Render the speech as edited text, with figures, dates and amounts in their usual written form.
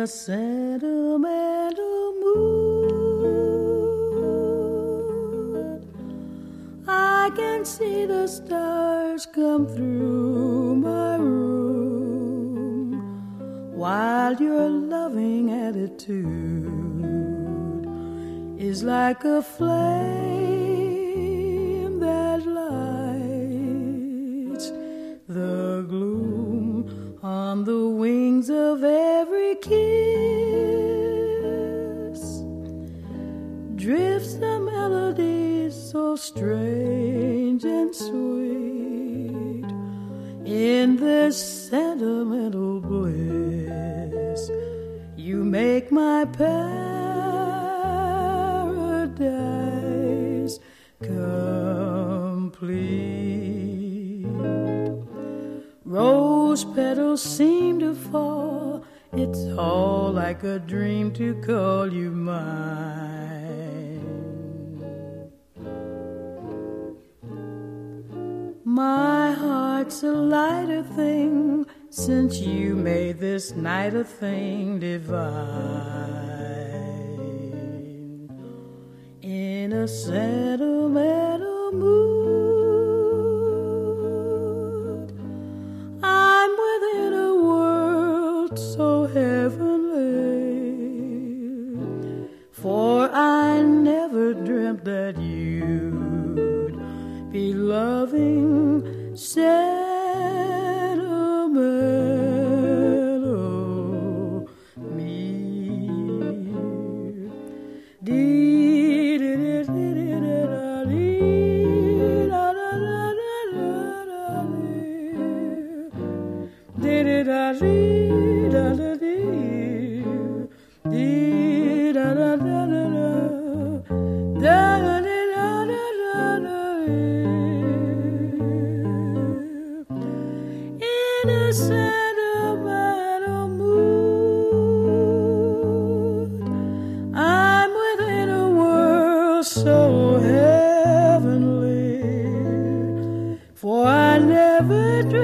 a sentimental mood. I can see the stars come through my room, while your loving attitude is like a flame that lights the gloom. On the wings of every kiss drifts the melody so strange and sweet. In this sentimental bliss, you make my paradise complete. Rose petals seem to fall. It's all like a dream to call you mine. My heart's a lighter thing since you made this night a thing divine. In a sentimental mood, I'm within a world so heavenly, for I never dreamt that you'd be loving sentimental me. In a sentimental mood, I'm within a world so heavenly, for I never